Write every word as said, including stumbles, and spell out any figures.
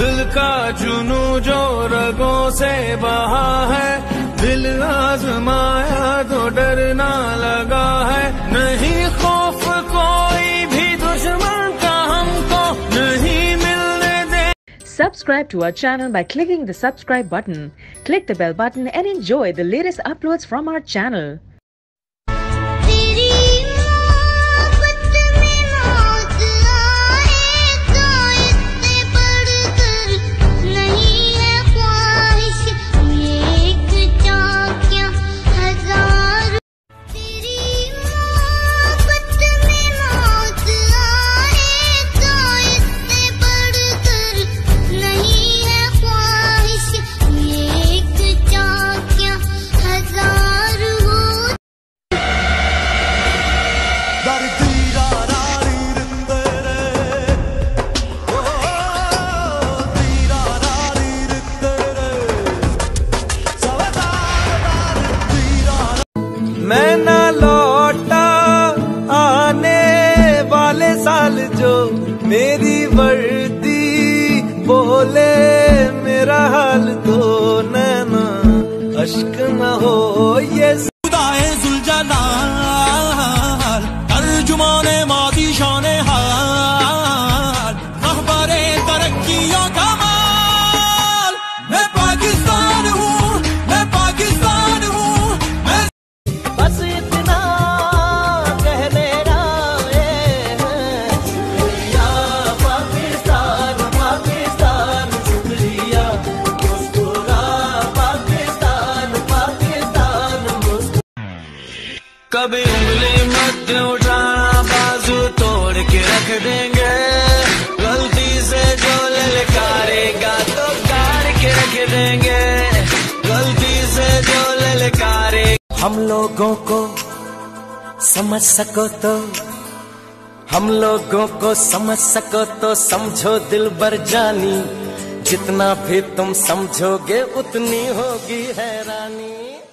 दिल का जुनू जो रगों से बहा है, दिल आजमाया तो डरना लगा है। नहीं खौफ कोई भी दुश्मन का हमको नहीं मिलने दे। Subscribe to our channel by clicking the subscribe button. Click the bell button and enjoy the latest uploads from our channel. मैं ना लौटा आने वाले साल जो मेरी वर्दी बोले मेरा हाल तो नैना अश्क न हो ये खुदाए जुलजना तर्जुमाने मादी शाने हाल रहबरे तरक्कियों का माल। मैं पाकिस्तान हूँ, मैं पाकिस्तान हूँ, मैं बस इतना कहने आए हैं। शुक्रिया पाकिस्तान, पाकिस्तान शुक्रिया, मुस्कुरा पाकिस्तान, पाकिस्तान मुस्कुरा। कभी उंगली मत उठाना, बाजू तोड़ के रख देंगे। गलती से जो ललकारेगा तो गाड़ के रख देंगे। गलती से जो ललकारे हम लोगों को समझ सको तो, हम लोगों को समझ सको तो समझो दिल बर जानी। जितना भी तुम समझोगे उतनी होगी हैरानी।